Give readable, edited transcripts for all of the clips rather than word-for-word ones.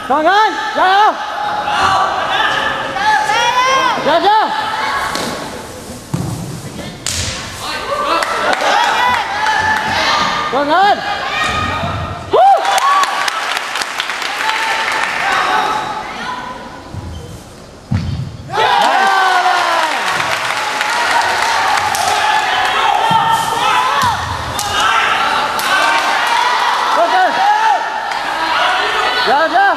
Còn Ngan, ra không? Ra chưa? Còn Ngan. Ra chưa?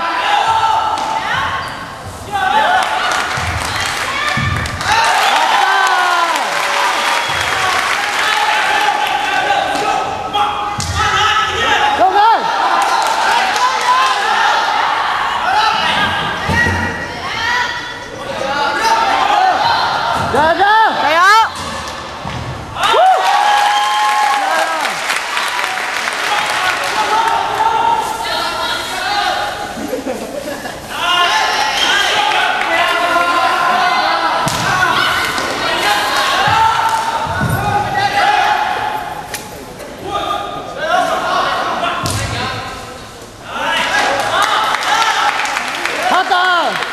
Không ơi. Ra chưa? Đây đó. Hata!